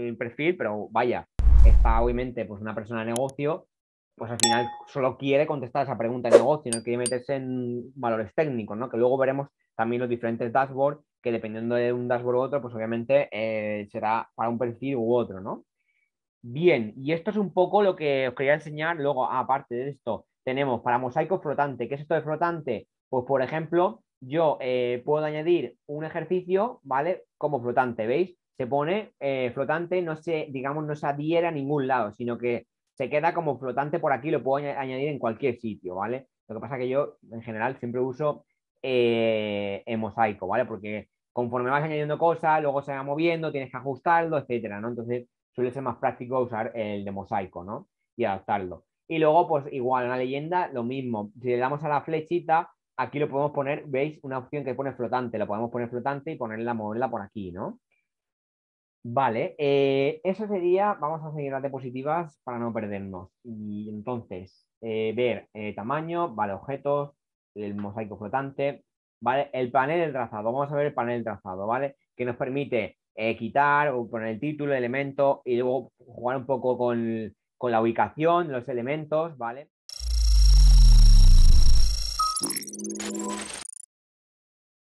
el perfil, pero vaya, está obviamente pues una persona de negocio, pues al final solo quiere contestar esa pregunta de negocio, no quiere meterse en valores técnicos, ¿no? Que luego veremos también los diferentes dashboards, que dependiendo de un dashboard u otro, pues obviamente será para un perfil u otro, ¿no? Bien, y esto es un poco lo que os quería enseñar. Luego, aparte de esto, tenemos para mosaico flotante. ¿Qué es esto de flotante? Pues, por ejemplo, yo puedo añadir un ejercicio, ¿vale? Como flotante, ¿veis? Se pone flotante, no se, digamos, no se adhiere a ningún lado, sino que se queda como flotante por aquí, lo puedo añadir en cualquier sitio, ¿vale? Lo que pasa que yo, en general, siempre uso en mosaico, ¿vale? Porque conforme vas añadiendo cosas, luego se va moviendo, tienes que ajustarlo, etcétera, ¿no? Entonces, suele ser más práctico usar el de mosaico, ¿no? Y adaptarlo. Y luego, pues igual, en la leyenda, lo mismo. Si le damos a la flechita, aquí lo podemos poner, ¿veis? Una opción que pone flotante. Lo podemos poner flotante y ponerla, moverla por aquí, ¿no? Vale, eso sería, vamos a seguir las diapositivas para no perdernos. Y entonces, ver tamaño, vale, objetos, el mosaico flotante, vale, el panel del trazado. Vamos a ver el panel del trazado, ¿vale? Que nos permite quitar o poner el título, el elemento y luego jugar un poco con la ubicación de los elementos, ¿vale?